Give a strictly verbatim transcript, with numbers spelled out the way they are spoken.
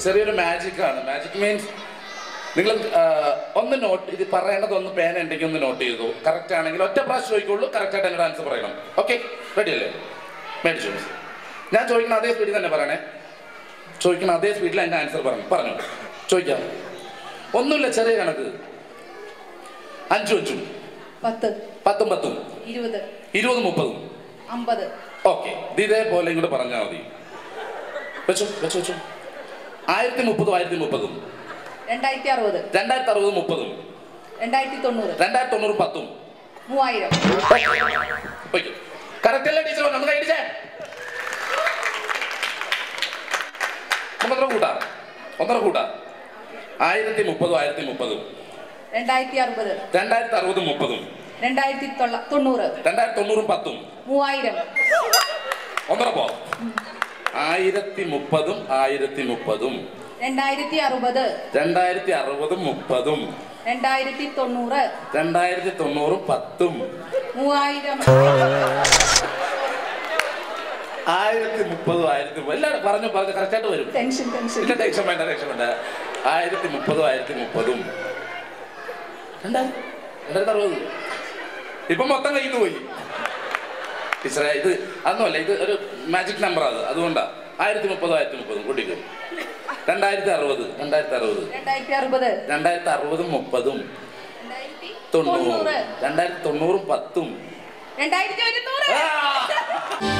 ചെറിയൊരു മാജിക്കാണ്. Magic means നിങ്ങൾ ഒന്ന് നോട്ട് ഇത് പറയേണ്ടതൊന്ന് പേന ഉണ്ടെങ്കിൽ ഒന്ന് നോട്ട് ചെയ്തു. കറക്റ്റ് ആണെങ്കിൽ ഒറ്റ പ്രാവശ്യം ചോദിക്കുള്ളൂ, കറക്റ്റായിട്ട് എന്നോട് ആൻസർ പറയണം. ഓക്കെ, റെഡി അല്ലേ? മേടിച്ചു. ഞാൻ ചോദിക്കുന്ന അതേ സ്പീഡിൽ തന്നെ പറയണേ. ചോദിക്കുന്ന അതേ സ്പീഡിൽ എൻ്റെ ആൻസർ പറഞ്ഞു പറഞ്ഞു ചോദിക്കാം. ഒന്നുമില്ല, ചെറിയ കണക്ക്. അഞ്ചും അഞ്ചും പത്ത് പത്തും പത്തും ഇരുപത് ഇരുപതും മുപ്പതും അമ്പത്. ഓക്കെ, ഇതേപോലെ ഇങ്ങോട്ട് പറഞ്ഞാൽ മതി. വെച്ചു വെച്ചു വെച്ചു. ആയിരത്തി മുപ്പതും ആയിരത്തി മുപ്പതും രണ്ടായിരത്തി അറുപത് രണ്ടായിരത്തി അറുപത് മുപ്പതും രണ്ടായിരത്തി തൊണ്ണൂറ് രണ്ടായിരത്തി തൊണ്ണൂറ് പത്തും മൂവായിരം. കറക്റ്റ് അല്ലേ ടീച്ചർ? ഒന്ന് കൈടിച്ചേ. ഒന്നര കൂട്ടാ ഒന്നര കൂട്ടാ ആയിരത്തി മുപ്പതും ആയിരത്തി മുപ്പതും രണ്ടായിരത്തി അറുപത് രണ്ടായിരത്തി അറുപതും മുപ്പതും രണ്ടായിരത്തി തൊണ്ണൂറ് രണ്ടായിരത്തി തൊണ്ണൂറും പത്തും മൂവായിരം. ഒന്നര പോ. ആയിരത്തി മുപ്പതും ആയിരത്തി മുപ്പതും രണ്ടായിരത്തി അറുപത് രണ്ടായിരത്തി അറുപതും മുപ്പതും രണ്ടായിരത്തി തൊണ്ണൂറ് രണ്ടായിരത്തി തൊണ്ണൂറും പത്തും മൂവായിരം. ആയിരത്തി മുപ്പതും ആയിരത്തി എല്ലാവരും പറഞ്ഞു പറഞ്ഞു കറക്റ്റായിട്ട് വരും. ടെൻഷൻ ടെൻഷൻ ഇല്ല, ടെൻഷൻ വേണ്ട ടെൻഷൻ വേണ്ട. ആയിരത്തി മുപ്പതും ആയിരത്തി മുപ്പതും രണ്ടായിരത്തി രണ്ടായിരത്തി അറുപത്. ഇപ്പൊ മൊത്തം കയ്യിൽ നിന്ന് പോയി ടീച്ചറെ. ഇത് അതൊന്നുമല്ല, ഇത് ഒരു മാജിക് നമ്പർ അത്, അതുകൊണ്ടാ. ആയിരത്തി മുപ്പതും ആയിരത്തി മുപ്പതും കൂട്ടിക്കും. രണ്ടായിരത്തി അറുപത് രണ്ടായിരത്തി അറുപത് രണ്ടായിരത്തി അറുപത് രണ്ടായിരത്തി അറുപതും മുപ്പതും തൊണ്ണൂറ് രണ്ടായിരത്തി തൊണ്ണൂറും പത്തും രണ്ടായിരത്തി ഒരുന്നൂറ്.